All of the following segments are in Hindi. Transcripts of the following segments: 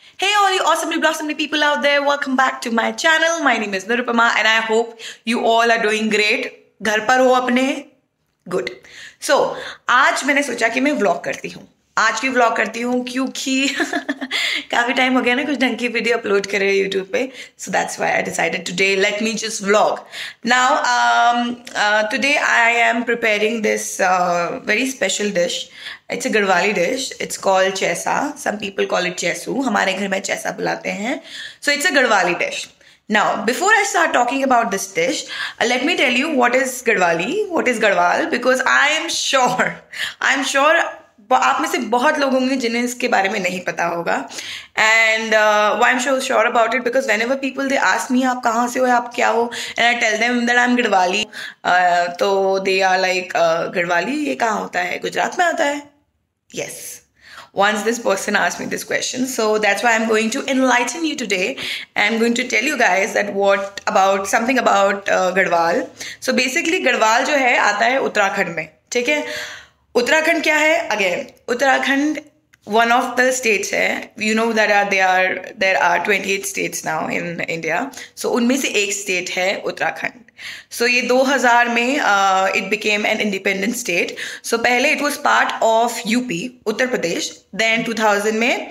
Hey all you awesomely blossomly people out there, welcome back to my channel. My name is Nirupama and I hope you all are doing great. घर पर हो अपने? Good. So, आज मैंने सोचा कि मैं व्लॉग करती हूँ. आज भी व्लॉग करती हूँ क्योंकि काफी टाइम हो गया ना कुछ ढंग की वीडियो अपलोड करे यूट्यूब पे. So that's why I decided today let me just vlog. Now today I am preparing this very special dish. It's a Garhwali dish. It's called Chaunsa. Some people call it Chaisu. हमारे घर में Chaisa बुलाते हैं. So it's a Garhwali dish. Now, before I start talking about this dish, let me tell you what is Garhwali, what is Garhwal, because I'm sure आप में से बहुत लोग होंगे जिन्हें इसके बारे में नहीं पता होगा. And why I'm so sure about it, because whenever people they ask me आप कहाँ से हो, आप क्या हो, and I tell them that I'm Garhwali, तो they are like Garhwali ये कहाँ होता है, गुजरात में आता है? Yes. Once this person asked me this question, so that's why I'm going to enlighten you today. I'm going to tell you guys that something about Garhwal. So basically Garhwal जो है आता है उत्तराखंड में, ठीक है? उत्तराखंड क्या है? Again, Uttarakhand one of the states है. You know that there are 28 states now in India. So उनमें से एक state है उत्तराखंड. So ये 2000 में it became an independent state. So पहले it was part of UP, Uttar Pradesh. Then 2000 में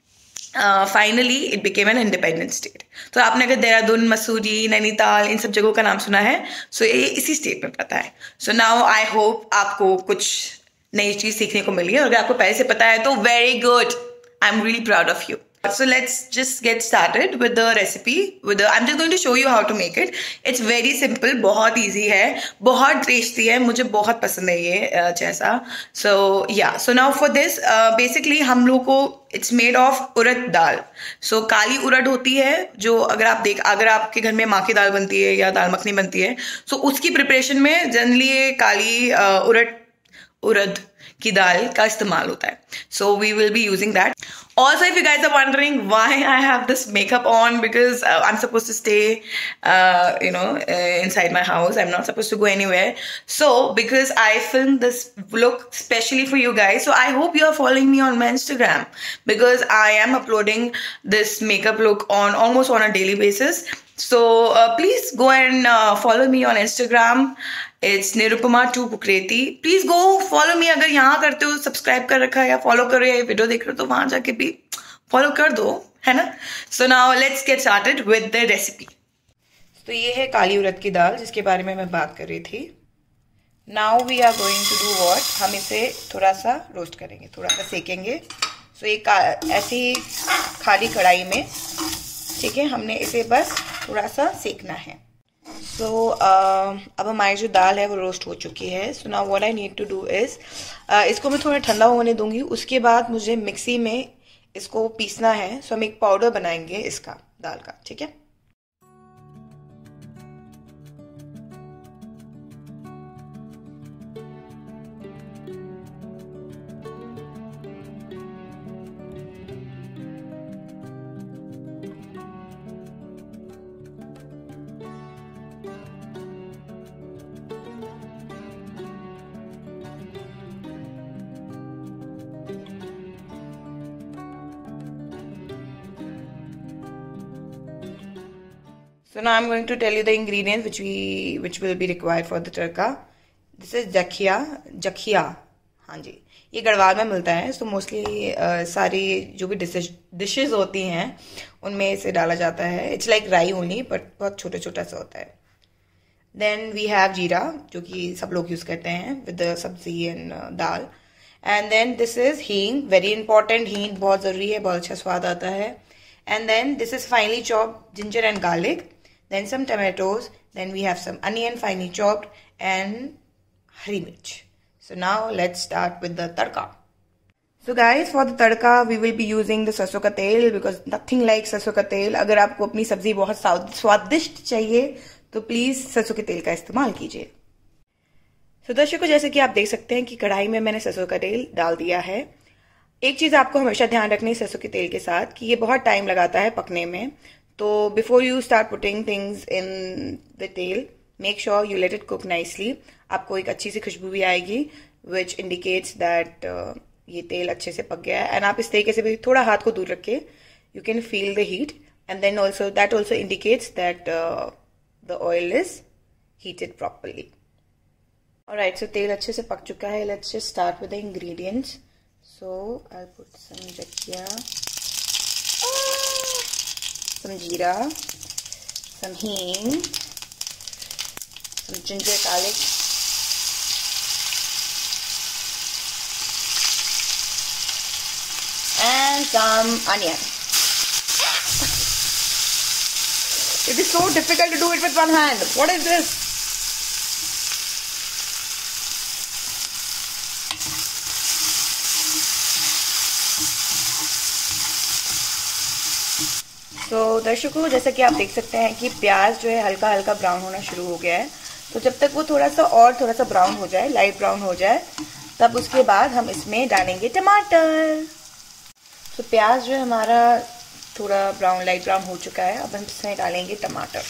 finally it became an independent state. तो आपने अगर देहरादून, मसूरी, नैनीताल इन सब जगहों का नाम सुना है, so ये इसी स्टेट में पता है. So now I hope आपको कुछ नई चीज सीखने को मिली है. और अगर आपको पहले से पता है तो very good. I'm really proud of you. So let's just get started with the recipe. I'm just going to show you how to make it. It's very simple, बहुत easy है, बहुत tasty है, मुझे बहुत पसंद है ये Chaisa. So yeah, so now for this basically हम लोग को it's made of urad dal. So काली उड़द होती है जो अगर आपके घर में माँ की दाल बनती है या दाल मखनी बनती है, so उसकी प्रिपरेशन में जनरली ये काली उड़द की दाल का इस्तेमाल होता है. So we will be using that. Also, if you guys are wondering why I have this makeup on, because I'm supposed to stay, inside my house. I'm not supposed to go anywhere. So, because I filmed this vlog specially for you guys, so I hope you are following me on my Instagram, because I am uploading this makeup look almost on a daily basis. So please go and follow me on Instagram. It's Nirupama2 Pukreti. Please go follow me. अगर यहाँ करते हो सब्सक्राइब कर रखा है या फॉलो कर रहे हो या वीडियो देख रहे हो तो वहां जाके भी फॉलो कर दो, है ना? So now let's get started with the recipe. तो ये है काली उड़द की दाल जिसके बारे में मैं बात कर रही थी. Now we are going to do what? हम इसे थोड़ा सा रोस्ट करेंगे, थोड़ा सा सेकेंगे. So ये ऐसी खाली कढ़ाई में, ठीक है, हमने इसे बस थोड़ा सा सेकना है. So अब हमारी जो दाल है वो रोस्ट हो चुकी है. So now what I need to do is इसको मैं थोड़ा ठंडा होने दूंगी. उसके बाद मुझे मिक्सी में इसको पीसना है. So हम एक पाउडर बनाएंगे इसका, दाल का, ठीक है? So now I'm going to tell you the ingredients which will be required for the tadka. This is जखिया, हाँ जी, ये गढ़वाल में मिलता है. So mostly सारी जो भी dishes होती हैं उनमें इसे डाला जाता है. It's like राई only, but बहुत छोटा छोटा सा होता है. Then we have जीरा जो कि सब लोग यूज करते हैं with the सब्जी and dal. And then this is हींग, very important. हींग बहुत जरूरी है, बहुत अच्छा स्वाद आता है. And then this is finely chopped ginger and garlic. Then some tomatoes. Then we have some onion finely chopped and हरी मिर्च. So now let's start with the tadka. So guys, for the tadka we will be using the सरसों का तेल, because nothing like सरसों का तेल. अगर आपको अपनी सब्जी बहुत स्वादिष्ट चाहिए तो प्लीज सरसों के तेल का इस्तेमाल कीजिए. So दर्शकों, जैसे कि आप देख सकते हैं कि कढ़ाई में मैंने सरसों का तेल डाल दिया है. एक चीज आपको हमेशा ध्यान रखनी है सरसों के तेल के साथ कि ये बहुत टाइम लगाता है पकने में. तो before you start putting things in the तेल, make sure you let it cook nicely. आपको एक अच्छी सी खुशबू भी आएगी विच इंडिकेट्स दैट ये तेल अच्छे से पक गया है. एंड आप इस तरीके से भी थोड़ा हाथ को दूर रख के you can feel the heat, and then also that also indicates that the oil is heated properly. Alright, so तेल अच्छे से पक चुका है. Let's just start with the ingredients. So I'll put some jakia, some jeera, some hing, some ginger garlic, and some onion. It is so difficult to do it with one hand. What is this? तो दर्शकों, जैसा कि आप देख सकते हैं कि प्याज जो है हल्का हल्का ब्राउन होना शुरू हो गया है. तो जब तक वो थोड़ा सा ब्राउन हो जाए, लाइट ब्राउन हो जाए, तब उसके बाद हम इसमें डालेंगे टमाटर. तो प्याज जो है हमारा थोड़ा लाइट ब्राउन हो चुका है. अब हम इसमें डालेंगे टमाटर.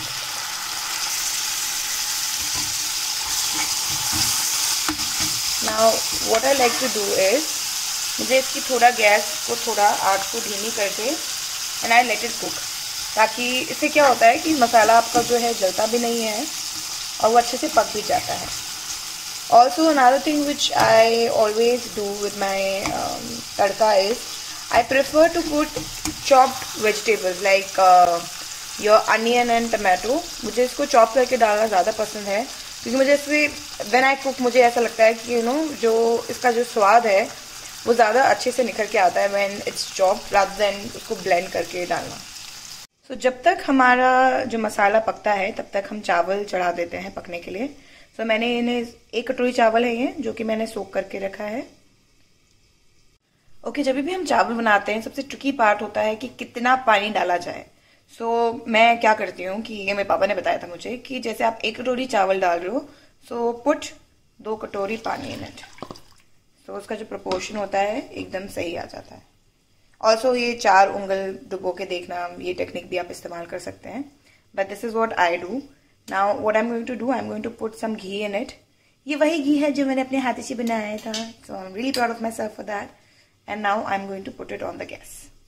Now what I like to do is, मुझे इसकी थोड़ा गैस को थोड़ा आग को धीमी करके and I let it cook, ताकि इससे क्या होता है कि मसाला आपका जो है जलता भी नहीं है और वो अच्छे से पक भी जाता है. Also another thing which I always do with my tadka is I prefer to put chopped vegetables like your onion and tomato. मुझे इसको चॉप करके डालना ज़्यादा पसंद है, क्योंकि मुझे इससे when I cook मुझे ऐसा लगता है कि जो इसका जो स्वाद है वो ज़्यादा अच्छे से निखर के आता है when it's chopped rather than उसको blend करके डालना. So जब तक हमारा जो मसाला पकता है तब तक हम चावल चढ़ा देते हैं पकने के लिए. So मैंने इन्हें 1 कटोरी चावल है ये, जो कि मैंने सोक करके रखा है. ओके, जब भी हम चावल बनाते हैं सबसे ट्रिकी पार्ट होता है कि कितना पानी डाला जाए. सो मैं क्या करती हूँ कि ये मेरे पापा ने बताया था मुझे कि जैसे आप 1 कटोरी चावल डाल रहे हो, सो पुट 2 कटोरी पानी इन इट. सो उसका जो प्रोपोर्शन होता है एकदम सही आ जाता है. ऑल्सो ये 4 उंगल डुबो के देखना, ये टेक्निक भी आप इस्तेमाल कर सकते हैं, but this is what I do. Now what I am going to do, I am going to put some ghee in it. ये वही घी है जो मैंने अपने हाथ से बनाया था. So I am really proud of myself for that. And now I'm going to put it on the gas.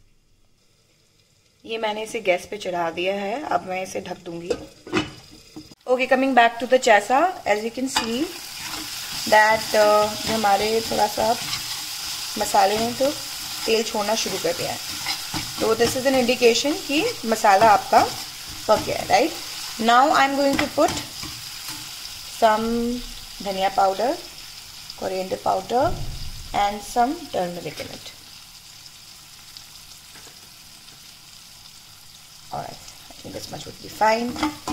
ये मैंने इसे गैस पे चढ़ा दिया है. अब मैं इसे ढक दूंगी. Okay, coming back to the chaisa, as you can see that जो हमारे थोड़ा सा मसाले हैं तो तेल छोड़ना शुरू कर दिया है. तो this is an indication कि मसाला आपका पक गया है, right? Now I'm going to put some dhania powder, coriander powder, and some turmeric in it. Alright, I think this much would be fine.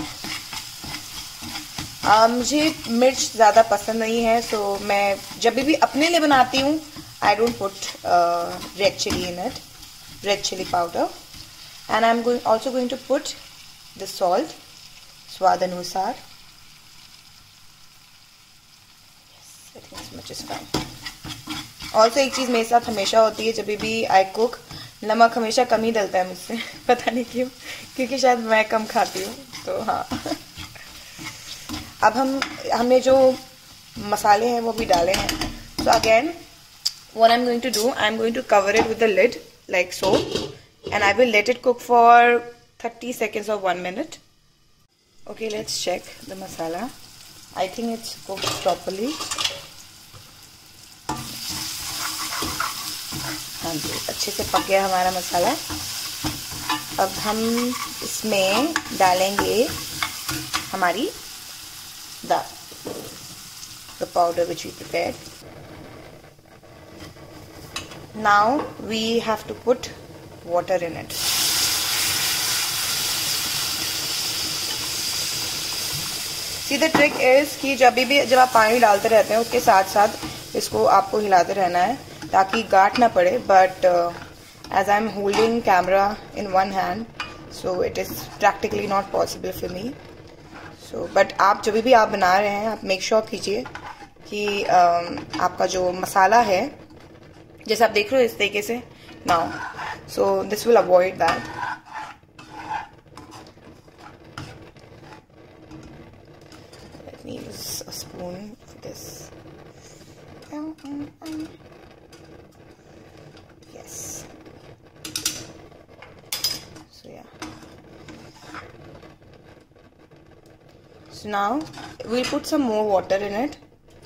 मुझे मिर्च ज़्यादा पसंद नहीं है, so मैं जब भी अपने लिए बनाती हूँ I don't put red chili in it, red chili powder. And I'm also going to put the salt, स्वाद अनुसार. Yes, I think this much is fine. Also एक चीज़ मेरे साथ हमेशा होती है, जब भी आई कुक नमक हमेशा कम ही डलता है मुझसे. पता नहीं क्यों, क्योंकि शायद मैं कम खाती हूँ. तो हाँ, अब हमने जो मसाले हैं वो भी डाले हैं. So again what I am going to do, I am going to cover it with the lid like so, and I will let it cook for 30 seconds or 1 minute. Okay, let's check the masala. I think it's cooked properly. हाँ जी, अच्छे से पक गया हमारा मसाला. अब हम इसमें डालेंगे हमारी दाल, the powder which we prepared. Now we have to put water in it. See the trick is कि जब आप पानी डालते रहते हैं उसके साथ साथ इसको आपको हिलाते रहना है ताकि गांठ ना पड़े. But as I am holding camera in one hand, so it is practically not possible for me. So but आप जब भी आप बना रहे हैं, आप मेक श्योर कीजिए कि आपका जो मसाला है, जैसे आप देख रहे हो इस तरीके से now, so this will avoid that. Let me use a spoon for this. Yes. So now we'll put some more water in it.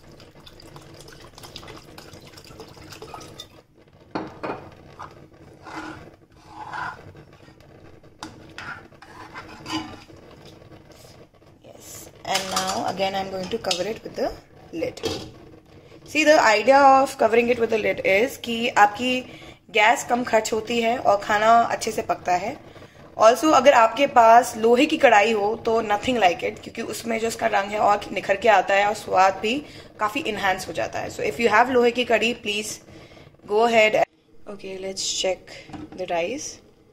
Yes, and now again I'm going to cover it with the lid. See, the idea of covering it with the lid is कि आपकी गैस कम खर्च होती है और खाना अच्छे से पकता है. ऑल्सो अगर आपके पास लोहे की कढ़ाई हो तो नथिंग लाइक इट, क्योंकि उसमें जो उसका रंग है और निखर के आता है और स्वाद भी काफ़ी इन्हांस हो जाता है. सो इफ़ यू हैव लोहे की कढ़ी, please go ahead. Okay, let's check the rice.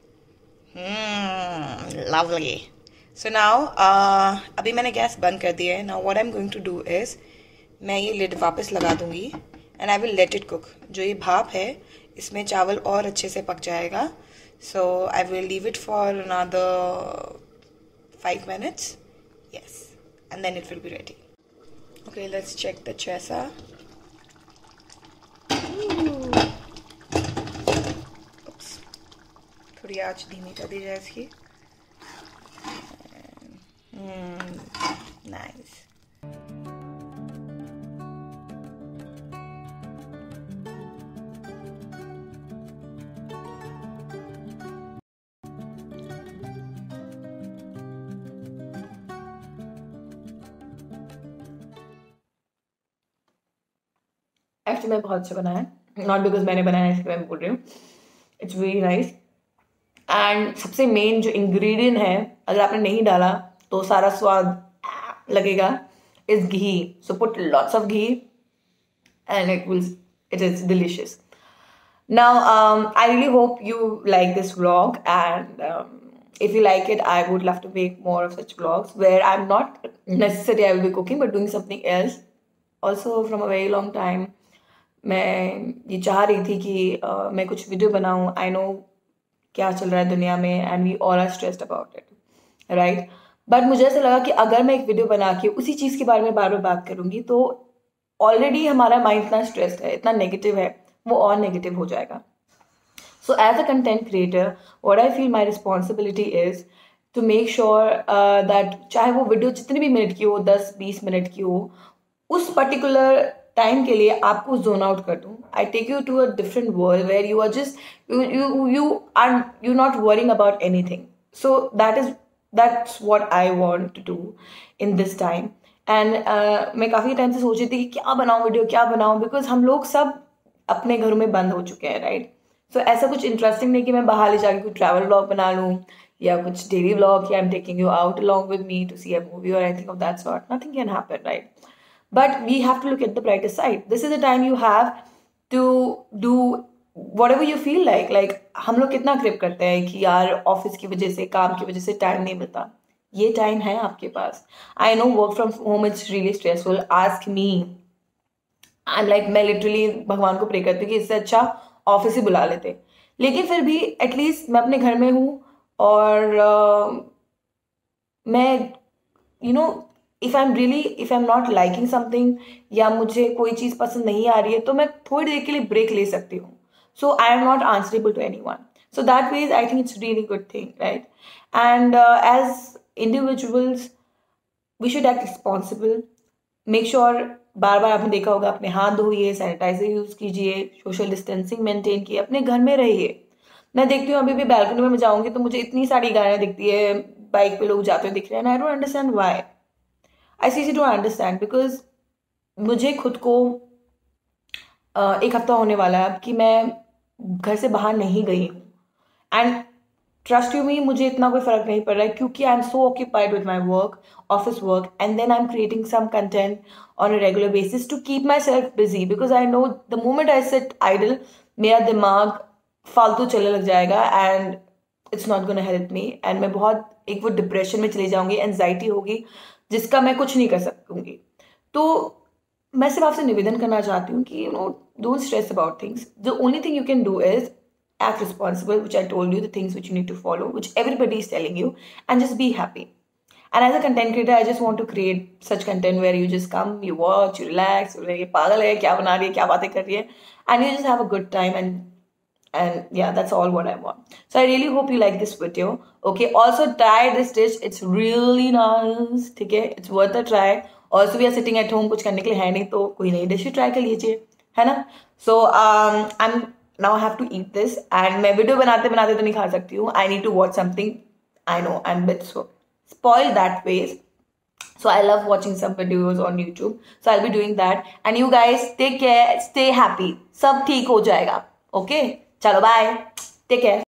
Lovely. So now अभी मैंने गैस बंद कर दिया है. Now what I am going to do is, मैं ये लिड वापस लगा दूंगी and I will let it cook. जो ये भाप है इसमें चावल और अच्छे से पक जाएगा. So I will leave it for another 5 minutes. Yes, and then it will be ready. Okay, let's check the chaunsa. Oops. थोड़ी आँच धीमी कर दी जाए इसकी. Nice. एक्चुअली मैं बहुत अच्छा बनाया, नॉट बिकॉज मैंने बनाया इसके मैं बोल रही हूँ. It's very nice. एंड सबसे मेन जो इंग्रेडिएंट है, अगर आपने नहीं डाला तो सारा स्वाद लगेगा, is ghee. So put lots of ghee and it is delicious. Now I really hope you like this vlog and if you like it, I would love to make more of such vlogs where I'm not necessarily I will be cooking but doing something else. Also from a very long time मैं ये चाह रही थी कि मैं कुछ वीडियो बनाऊं. आई नो क्या चल रहा है दुनिया में and we all are stressed about it, right. But मुझे ऐसा लगा कि अगर मैं एक वीडियो बना के उसी चीज़ के बारे में बार बार बात करूंगी तो ऑलरेडी हमारा माइंड इतना स्ट्रेस्ड है, इतना नेगेटिव है, वो और नेगेटिव हो जाएगा. So as a content creator, what I feel my responsibility is to make sure that चाहे वो वीडियो जितने भी मिनट की हो, 10-20 मिनट की हो, उस पर्टिकुलर टाइम के लिए आपको जोन आउट कर दूँ. I take you to a different world where you are just you not worrying about anything. So that's what I want to do in this time. And मैं काफ़ी टाइम से सोच रही थी कि क्या बनाऊँ वीडियो, क्या बनाऊँ, बिकॉज हम लोग सब अपने घरों में बंद हो चुके हैं, राइट. सो ऐसा कुछ इंटरेस्टिंग नहीं कि मैं बाहर ले जाके कुछ ट्रैवल व्लॉग बना लूँ या कुछ डेली व्लॉग, या I am taking you out along with me to see a movie और anything of that sort. Nothing can happen, right. But we have to look at the brighter side. This is the time you have to do whatever you feel like. Like हम लोग कितना क्रेव करते हैं कि यार ऑफिस की वजह से, काम की वजह से टाइम नहीं मिलता. ये टाइम है आपके पास. I know work from home it's really stressful. Ask me. I am like, मैं लिटरली भगवान को प्रे करती हूँ कि इससे अच्छा ऑफिस ही बुला लेते. लेकिन फिर भी एटलीस्ट मैं अपने घर में हूँ और मैं if I am not liking something या मुझे कोई चीज़ पसंद नहीं आ रही है तो मैं थोड़ी देर के लिए ब्रेक ले सकती हूँ. So I am not answerable to anyone. So that means I think it's really good thing, right. And as individuals we should act responsible. Make sure, बार बार आपने देखा होगा, अपने हाथ धोइए, सैनिटाइजर यूज कीजिए, सोशल डिस्टेंसिंग मेंटेन कीजिए, अपने घर में रहिए. मैं देखती हूँ अभी भी बैल्कनी में मैं जाऊंगी तो मुझे इतनी सारी गाड़ियाँ दिखती है, बाइक पे लोग जाते हुए दिख रहे हैं. I don't understand why. I seriously don't understand, because मुझे खुद को एक हफ्ता होने वाला है अब कि मैं घर से बाहर नहीं गई हूँ. एंड ट्रस्ट यू मी, मुझे इतना कोई फर्क नहीं पड़ रहा है क्योंकि I am so occupied with my work, office work, and then I am creating some content on a regular basis to keep myself busy. Because I know the moment I sit idle, मेरा दिमाग फालतू चलने लग जाएगा and it's not gonna help me. And मैं बहुत एक वो डिप्रेशन में चली जाऊंगी, एंजाइटी होगी जिसका मैं कुछ नहीं कर सकूंगी. तो मैं सिर्फ आपसे निवेदन करना चाहती हूँ कि don't stress about things. The only thing you can do is act responsible, which I told you, the things which you need to follow, which everybody is telling you, and just be happy. And as a content creator, I just want to create such content where you just come, you watch, you relax, ये पागल है, क्या बना रही है, क्या बातें कर रही है, and you just have a good time and And yeah, that's all what I want. So I really hope you like this video. Okay, also try this dish, it's really nice. ठीक है, it's worth a try. Also we are sitting at home, कुछ करने के लिए है नहीं, तो कोई नई डिश ट्राई कर लीजिए, है ना. So I'm now I have to eat this, and मैं वीडियो बनाते बनाते तो नहीं खा सकती हूँ. I need to watch something. I know I'm a bit so spoiled that ways. So I love watching some videos on YouTube. So I'll be doing that. And you guys take care, stay happy. सब ठीक हो जाएगा. Okay? चलो bye. Take care.